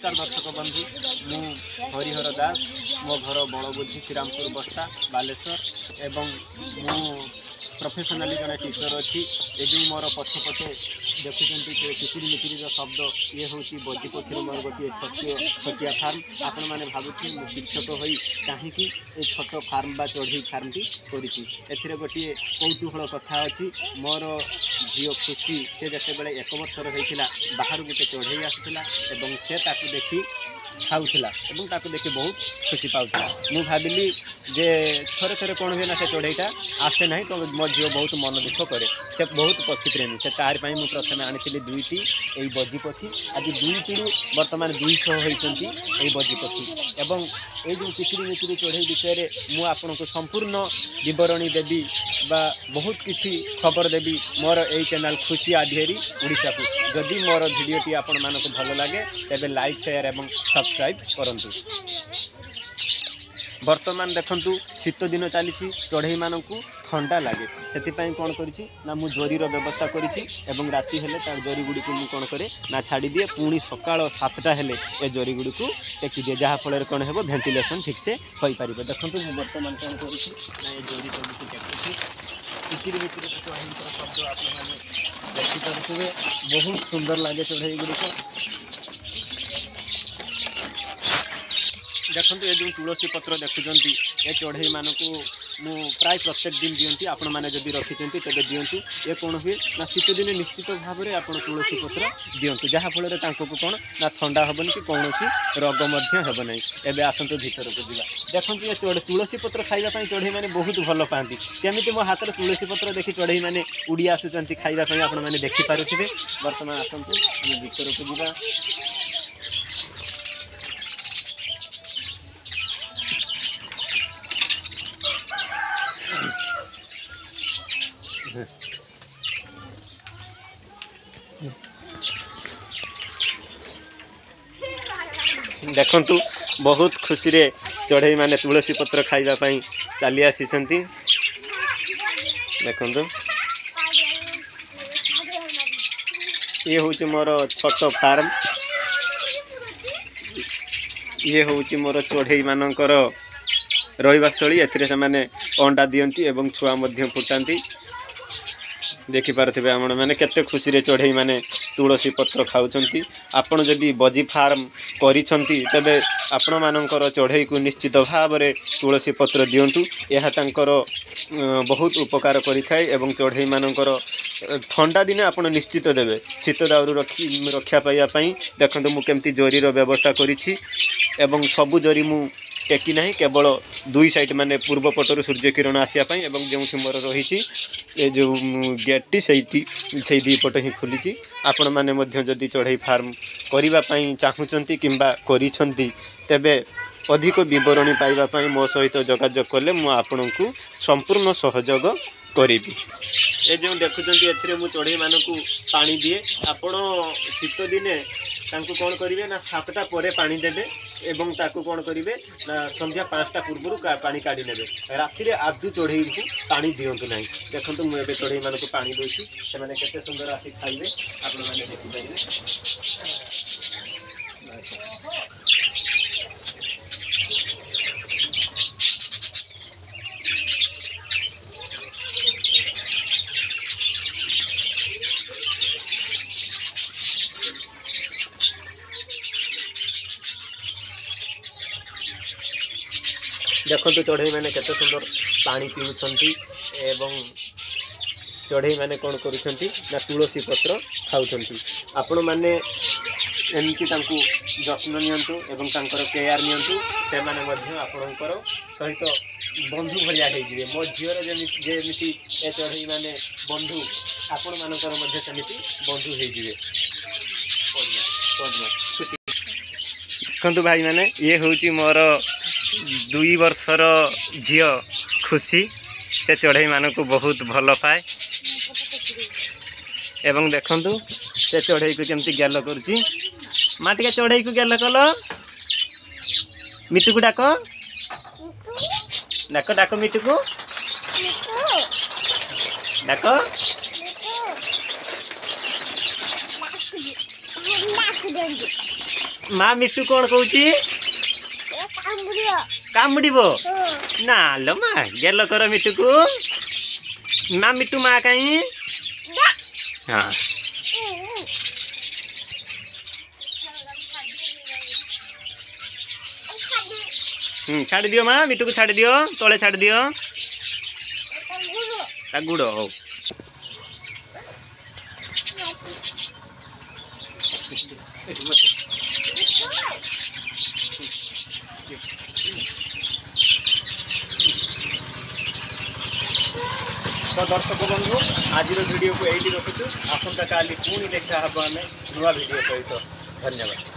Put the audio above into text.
नमस्कार दर्शक बंधु मु हरिहर दास मो घर बड़बुद्धि श्रीरामपुर बस्ता बालेश्वर एवं मु प्रोफेशनली जड़े टीचर अच्छी ये जो मोर पछ पटे देखुं किचिरी मिचिरी शब्द ये हूँ बजीपक्षी मोर गोटे छोटिया फार्म आपण मैंने भावुँ मु शिक्षक हो कहीं छोट फार्म बा चढ़ई फार्म टी कर गोटे कौतूहल कथा अच्छी मोर झील खुशी से जिते बड़े 1 वर्षर होता बाहर गोटे चढ़ई आसूला से देखी खाऊला देखी बहुत खुशी पाला मु भाविली जे थरे थरे कौन हुए ना से चढ़ईटा आसे ना तो मो झील बहुत मन दुख करे से बहुत पक्षी प्रेमी से तार मुझे प्रथम आनी 2टी यही बजी पक्षी आज 2 पीढ़ी बर्तमान 200 होती बजी पक्षी एवं ये जो किचिरी मिचिरी चढ़ई विषय में आपको संपूर्ण विवरणी देवी बा बहुत किसी खबर देवी मोर यही चैनल खुशी आधिरी उड़ीसा को जदि मोर भिडटी आपण मानक भल लगे तेज लाइक शेयर एवं सब्सक्राइब करंतु। वर्तमान देखंतु शीत दिन चली चढ़ई मानक ठंडा लगे से कौन करी ना मु जरीर व्यवस्था करी राति हेले तार जरी गुड़ी को कौन करे ना छाड़ी दिए पुणी सकाळ 7टा हेले ए जरी गुड़ी को टेकी दिए जहाँ फल कौन हो भेंटिलेसन ठीक से हो पार। देखो मु बर्तमान कौन करी जरी सब टेकुची किचिरी मिचिरी चढ़ई शब्द आप देखिपे बहुत सुंदर लगे चढ़ई गुड़िक। देखो ये जो तुलसी पत्र देखुंत ये चढ़ई मानक मु प्राय प्रत्येक दिन दिंती आपण मैंने जब रखिंट तेज दिंतु ये कौन हुए ना शीत दिन निश्चित भाव में आप तुलसी पत्र दिंतु जहाँफल कौन ना ठंडा हेनी कि कौन रोग हेबना। एवं आसतु भर को जा देखो ये तुलसी पत्र खावाई चढ़ई मैंने बहुत भल पाती केमी मो हाथ में तुलसी पत्र देखी चढ़ई मैंने उड़ी आसुँच खावाई आपण मैंने देखिपे। बर्तमान आसतु आम भर को जा देखंतु बहुत खुशी रे चढ़ई माने तुलसी पत्र खाइबा चली आसी देखंतु ये हूँ मोर छोट फार्म ये हूँ मोर चढ़ई मानकर रहिबा स्थली एथिरे से माने अंडा दियंती एवं छुआ मध्य फुटांती देखिपे आपण मैंने केते खुशी रे चढ़ई माने तुलसी पत्र खाऊंट। आपण जदि बजी फार्म करिसंती तबे आपण मानकर चढ़ई को निश्चित भाव में तुलसी पत्र दिंतु यह तांकर बहुत उपकार करिथाय एवं चढ़ई मानकर ठंडा दिन आपण निश्चित देवे शीत दाउरू रक्षा पाइबापी। देखो मु केमती जरीर व्यवस्था करिछि एवं सबु जरी मु टेकी ना केवल 2 साइड माने पूर्व पटर सूर्य किरण आसापी एवं जो मोर रही ये जो गेटटी से 2 पट ही खुली आपण मैंने जदि चढ़ई फार्म करने चाहूँगी किंबा करिसंती तेबे अधिक विवरणी पाइबापी मो सहित जोगाजोग कले मु आपण को संपूर्ण सहयोग करी। ये जो देखुंत ए मु चढ़ई मानक पानी दिए आपण शीत दिने तांको कौन करेंगे ना 7टा पर पानी देवे एवं ताको कौन करेंगे ना संध्या 5टा पूर्व पानी काढ़ी ने राति आदु चढ़ई को पानी दिंतु ना। देखो मुझे चढ़ई मानक पानी दूसरी से सुंदर आसिक खाइबे आपण मैंने देखिपारे। देखो चढ़ई मैंने केते सुंदर पानी पीउछंती एवं चढ़ई मैंने कौन करुछंती ना तुलसी पत्र खाउछंती। आपण माने एमती तांकु जत्न नियंतु एवं तांकर केयर नियंतु से माने मध्य आपणकर सहित बंधु भलिया हे जिवे। मो झियर जेमिति ए चढ़ई माने बंधु आपण मानकर मध्य समिति बंधु हे जिवे। देखंतु भाई माने ये होची मोर 2 वर्षर झील खुशी से चढ़ई मानक बहुत भल पाए एवं देखंतु से चढ़ई को केमती गेल करुची माटिका चढ़ई को गेल कल मिटू को डाक डाक डाक मिटू को डाक माँ मिट्टू कौन कहूची कामुड़ो ना लो माँ गेल कर मिट्टू को ना मिट्टू माँ कहीं हाँ छाड़ दियो माँ मिट्टू को छाड़ दियो तले छाड़ दियो गुड़ हो तो दर्शक बंधु आज वीडियो को यही रखुचु आसंता काली पुणी देखा हम नुआ वीडियो सहित धन्यवाद।